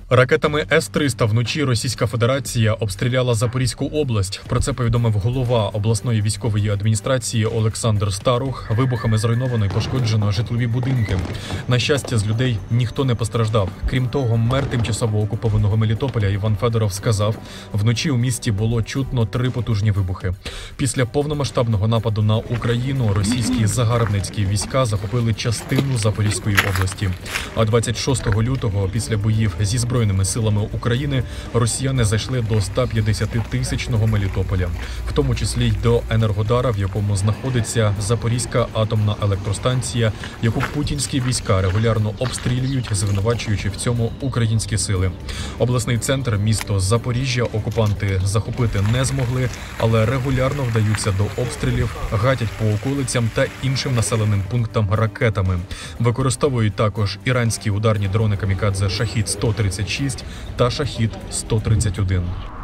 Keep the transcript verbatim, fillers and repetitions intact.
Ракетами С триста вночі Російська Федерація обстріляла Запорізьку область. Про це повідомив голова обласної військової адміністрації Олександр Старух. Вибухами зруйновано і пошкоджено житлові будинки. На щастя, з людей ніхто не постраждав. Крім того, мер тимчасово окупованого Мелітополя Іван Федоров сказав, вночі у місті було чутно три потужні вибухи. Після повномасштабного нападу на Україну російські загарбницькі війська захопили частину Запорізької області. А двадцять шостого лютого, після боїв зі Збройними силами України, росіяни зайшли до ста п'ятдесяти тисячного Мелітополя, в тому числі й до Енергодара, в якому знаходиться Запорізька атомна електростанція, яку путінські війська регулярно обстрілюють, звинувачуючи в цьому українські сили. Обласний центр, місто Запоріжжя, окупанти захопити не змогли, але регулярно вдаються до обстрілів, гатять по околицям та іншим населеним пунктам ракетами. Використовують також іранські ударні дрони камікадзе «Шахід сто тридцять шість» та «Шахід сто тридцять один».